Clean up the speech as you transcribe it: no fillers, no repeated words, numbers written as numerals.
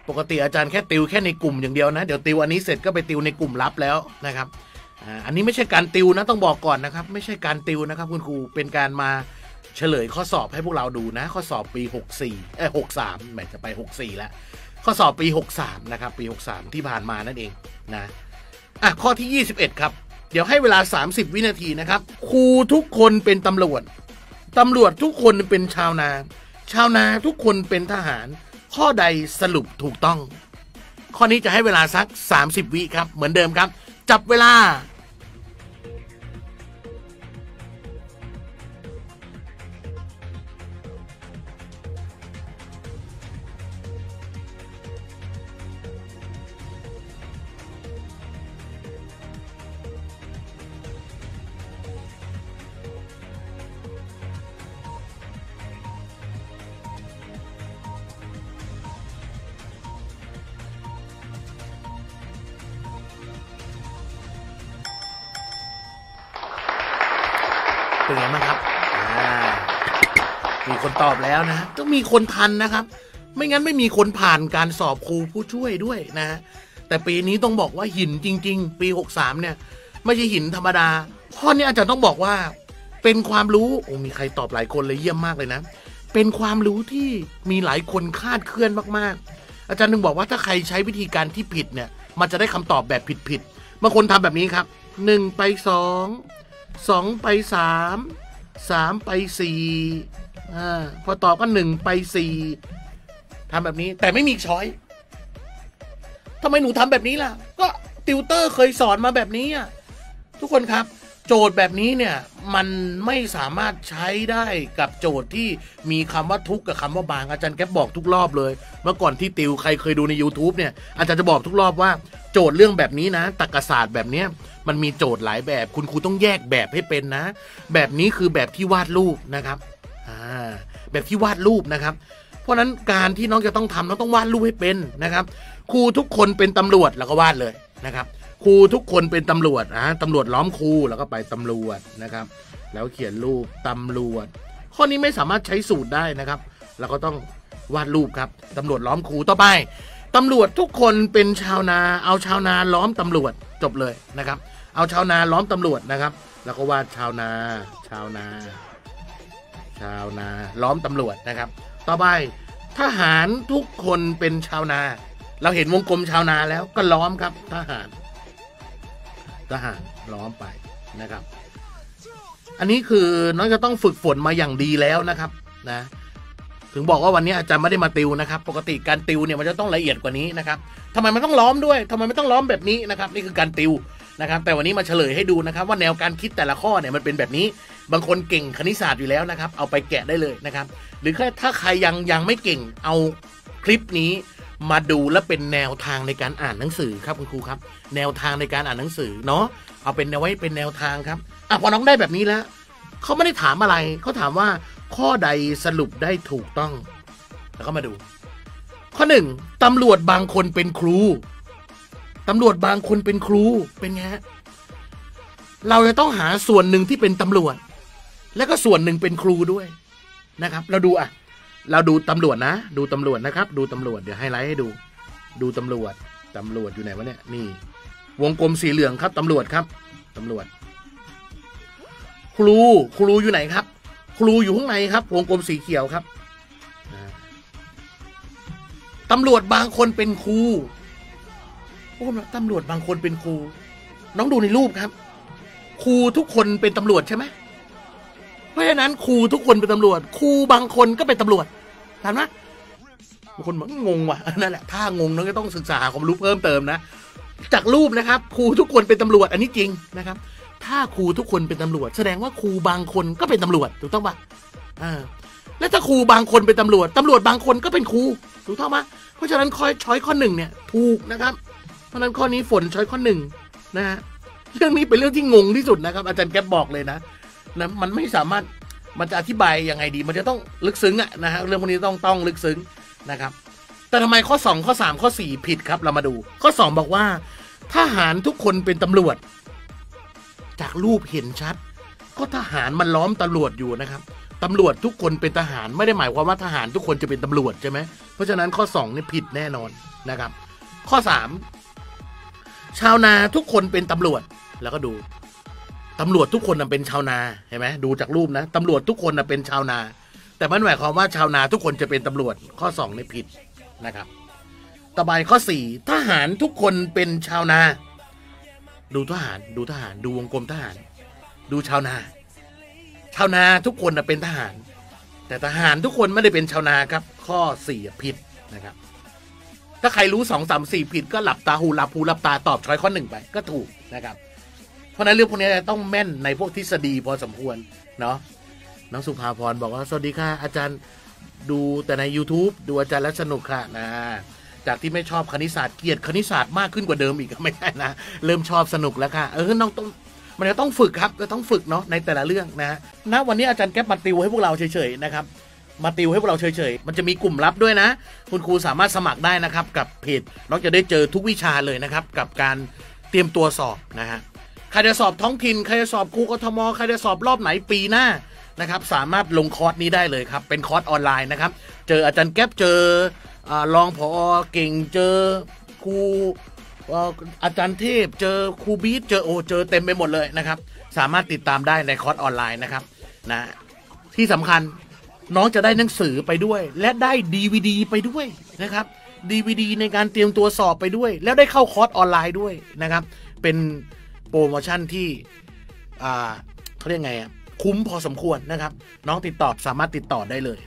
ปกติอาจารย์แค่ติวแค่ในกลุ่มอย่างเดียวนะเดี๋ยวติวอันนี้เสร็จก็ไปติวในกลุ่มลับแล้วนะครับอันนี้ไม่ใช่การติวนะต้องบอกก่อนนะครับไม่ใช่การติวนะครับคุณครูเป็นการมาเฉลยข้อสอบให้พวกเราดูนะข้อสอบปี64 63แหมจะไป64แล้วข้อสอบปี63นะครับปี63ที่ผ่านมานั่นเองนะข้อที่21ครับเดี๋ยวให้เวลา30วินาทีนะครับครูทุกคนเป็นตำรวจทุกคนเป็นชาวนาทุกคนเป็นทหารข้อใดสรุปถูกต้องข้อนี้จะให้เวลาสัก30วิครับเหมือนเดิมครับจับเวลาเป็นไงบ้างครับมีคนตอบแล้วนะต้องมีคนทันนะครับไม่งั้นไม่มีคนผ่านการสอบครูผู้ช่วยด้วยนะแต่ปีนี้ต้องบอกว่าหินจริงๆปี63เนี่ยไม่ใช่หินธรรมดาข้อนี้อาจารย์ต้องบอกว่าเป็นความรู้มีใครตอบหลายคนเลยเยี่ยมมากเลยนะเป็นความรู้ที่มีหลายคนคาดเคลื่อนมากๆอาจารย์นึงบอกว่าถ้าใครใช้วิธีการที่ผิดเนี่ยมันจะได้คำตอบแบบผิดบางคนทำแบบนี้ครับ1ไป2ไป3ไป4พอตอบก็1ไป4ทำแบบนี้แต่ไม่มีช้อยทำไมหนูทำแบบนี้ล่ะก็ติวเตอร์เคยสอนมาแบบนี้ทุกคนครับโจทย์แบบนี้เนี่ยมันไม่สามารถใช้ได้กับโจทย์ที่มีคำว่าทุกกับคำว่าบางอาจารย์แก๊ปบอกทุกรอบเลยเมื่อก่อนที่ติวใครเคยดูใน YouTube เนี่ยอาจารย์จะบอกทุกรอบว่าโจทย์เรื่องแบบนี้นะตรรกศาสตร์แบบนี้มันมีโจทย์หลายแบบคุณครูต้องแยกแบบให้เป็นนะแบบนี้คือแบบที่วาดรูปนะครับแบบที่วาดรูปนะครับเพราะนั้นการที่น้องจะต้องทำน้องต้องวาดรูปให้เป็นนะครับครูทุกคนเป็นตำรวจแล้วก็วาดเลยนะครับครูทุกคนเป็นตำรวจตำรวจล้อมครูแล้วก็ไปตำรวจนะครับแล้วเขียนรูปตำรวจข้อนี้ไม่สามารถใช้สูตรได้นะครับเราก็ต้องวาดรูปครับตำรวจล้อมครูต่อไปตำรวจทุกคนเป็นชาวนาเอาชาวนาล้อมตำรวจจบเลยนะครับเอาชาวนาล้อมตำรวจนะครับแล้วก็วาดชาวนาล้อมตำรวจนะครับต่อไปทหารทุกคนเป็นชาวนาเราเห็นวงกลมชาวนาแล้วก็ล้อมครับทหารล้อมไปนะครับอันนี้คือน้องจะต้องฝึกฝนมาอย่างดีแล้วนะครับนะถึงบอกว่าวันนี้อาจารย์ไม่ได้มาติวนะครับปกติการติวเนี่ยมันจะต้องละเอียดกว่านี้นะครับทำไมมันต้องล้อมด้วยทำไมไม่ต้องล้อมแบบนี้นะครับนี่คือการติวนะครับแต่วันนี้มาเฉลยให้ดูนะครับว่าแนวการคิดแต่ละข้อเนี่ยมันเป็นแบบนี้บางคนเก่งคณิตศาสตร์อยู่แล้วนะครับเอาไปแกะได้เลยนะครับหรือถ้าใครยังไม่เก่งเอาคลิปนี้มาดูและเป็นแนวทางในการอ่านหนังสือครับคุณครูครับแนวทางในการอ่านหนังสือเนาะเอาเป็นไว้เป็นแนวทางครับพอน้องได้แบบนี้แล้วเขาไม่ได้ถามอะไรเขาถามว่าข้อใดสรุปได้ถูกต้องแล้วก็มาดูข้อ1ตำรวจบางคนเป็นครูเป็นไงฮะเราจะต้องหาส่วนหนึ่งที่เป็นตำรวจและก็ส่วนหนึ่งเป็นครูด้วยนะครับเราดูเราดูตำรวจนะดูตำรวจนะครับดูตำรวจเดี๋ยวให้ไลท์ให้ดูตำรวจอยู่ไหนวะเนี่ยนี่วงกลมสีเหลืองครับตำรวจครับตำรวจครูอยู่ไหนครับครูอยู่ข้างในครับวงกลมสีเขียวครับตำรวจบางคนเป็นครูตำรวจบางคนเป็นครูน้องดูในรูปครับครูทุกคนเป็นตำรวจใช่ไหมเพราะฉะนั้นครูทุกคนเป็นตำรวจครูบางคนก็เป็นตำรวจถามนะบางคนบอกงงว่ะนั่นแหละถ้างงน้องก็ต้องศึกษาความรู้เพิ่มเติมนะจากรูปนะครับครูทุกคนเป็นตำรวจอันนี้จริงนะครับถ้าครูทุกคนเป็นตำรวจแสดงว่าครูบางคนก็เป็นตำรวจถูกต้องปะแล้วถ้าครูบางคนเป็นตำรวจบางคนก็เป็นครูถูกต้องปะเพราะฉะนั้นช้อยข้อ1เนี่ยถูกนะครับเพราะนั้นข้อนี้ฝนช้อยข้อ1นะฮะเรื่องนี้เป็นเรื่องที่งงที่สุดนะครับอาจารย์แก๊ปบอกเลยนะมันไม่สามารถมันจะอธิบายยังไงดีมันจะต้องลึกซึ้งนะฮะเรื่องพวกนี้ต้องลึกซึ้งนะครับแต่ทำไมข้อ2ข้อ3ข้อ4ผิดครับเรามาดูข้อ2บอกว่าทหารทุกคนเป็นตำรวจจากรูปเห็นชัดก็ทหารมันล้อมตำรวจอยู่นะครับตำรวจทุกคนเป็นทหารไม่ได้หมายความว่าทหารทุกคนจะเป็นตำรวจใช่ไหมเพราะฉะนั้นข้อ2นี่ผิดแน่นอนนะครับ ข้อ 3 ชาวนาทุกคนเป็นตำรวจแล้วก็ดูตำรวจทุกคนเป็นชาวนาเห็นไหมดูจากรูปนะตำรวจทุกคนเป็นชาวนาแต่มันหมายความว่าชาวนาทุกคนจะเป็นตำรวจข้อ2ในผิดนะครับต่อไปข้อ4ทหารทุกคนเป็นชาวนาดูทหารดูวงกลมทหารดูชาวนาทุกคนเป็นทหารแต่ทหารทุกคนไม่ได้เป็นชาวนาครับข้อ4ผิดนะครับถ้าใครรู้2 3 4ผิดก็หลับตาหูหลับตาตอบช้อยข้อ1ไปก็ถูกนะครับเพราะนั้นเรื่องพวกนี้ต้องแม่นในพวกทฤษฎีพอสมควรเนาะน้องสุภาพรบอกว่าสวัสดีค่ะอาจารย์ดูแต่ใน YouTube ดูอาจารย์แล้วสนุกค่ะนะจากที่ไม่ชอบคณิตศาสตร์เกลียดคณิตศาสตร์มากขึ้นกว่าเดิมอีกไม่ใช่นะเริ่มชอบสนุกแล้วค่ะน้องต้องมันจะต้องฝึกครับจะต้องฝึกเนาะในแต่ละเรื่องนะวันนี้อาจารย์แก๊ปมาติวให้พวกเราเฉยๆนะครับมาติวให้พวกเราเฉยๆมันจะมีกลุ่มลับด้วยนะคุณครูสามารถสมัครได้นะครับกับเพจน้องจะได้เจอทุกวิชาเลยนะครับกับการเตรียมตัวสอบนะฮะใครจะสอบท้องถิ่นใครจะสอบครูกทมใครจะสอบรอบไหนปีหน้านะครับสามารถลงคอร์สนี้ได้เลยครับเป็นคอร์สออนไลน์นะครับเจออาจารย์แก๊ปเจอรองผอเก่งเจอครูอาจารย์เทพเจอครูบีทเจอเต็มไปหมดเลยนะครับสามารถติดตามได้ในคอร์สออนไลน์นะครับนะที่สำคัญน้องจะได้หนังสือไปด้วยและได้ DVD ไปด้วยนะครับ DVD ในการเตรียมตัวสอบไปด้วยแล้วได้เข้าคอร์สออนไลน์ด้วยนะครับเป็นโปรโมชั่นที่เขาเรียกไงคุ้มพอสมควรนะครับน้องสามารถติดต่อได้เลย